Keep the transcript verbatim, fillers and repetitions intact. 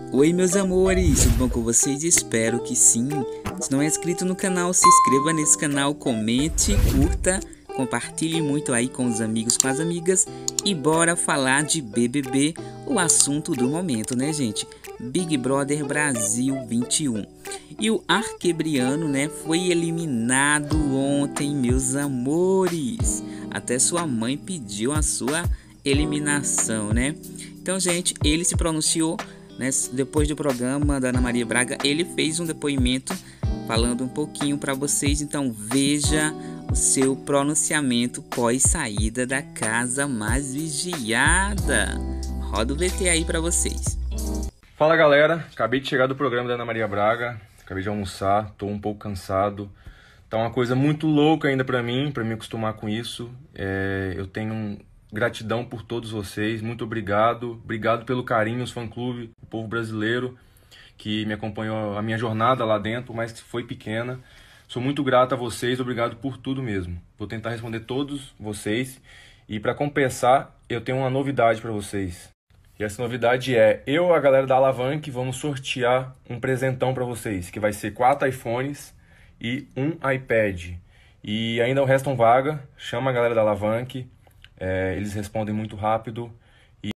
Oi meus amores, tudo bom com vocês? Espero que sim. Se não é inscrito no canal, se inscreva nesse canal, comente, curta, compartilhe muito aí com os amigos, com as amigas. E bora falar de B B B, o assunto do momento, né gente? Big Brother Brasil vinte e um. E o Arquebriano, né, foi eliminado ontem, meus amores. Até sua mãe pediu a sua eliminação, né? Então, gente, ele se pronunciou, né, depois do programa da Ana Maria Braga. Ele fez um depoimento falando um pouquinho para vocês. Então, veja o seu pronunciamento pós saída da casa mais vigiada. Roda o V T aí para vocês. Fala galera, acabei de chegar do programa da Ana Maria Braga, acabei de almoçar, tô um pouco cansado. Tá uma coisa muito louca ainda pra mim, pra me acostumar com isso. É, eu tenho gratidão por todos vocês, muito obrigado. Obrigado pelo carinho, os fã-clube, o povo brasileiro que me acompanhou a minha jornada lá dentro, mas que foi pequena. Sou muito grato a vocês, obrigado por tudo mesmo. Vou tentar responder todos vocês e pra compensar, eu tenho uma novidade pra vocês. E essa novidade é, eu e a galera da Alavanque vamos sortear um presentão para vocês, que vai ser quatro iPhones e um iPad. E ainda restam vaga, chama a galera da Alavanque, é, eles respondem muito rápido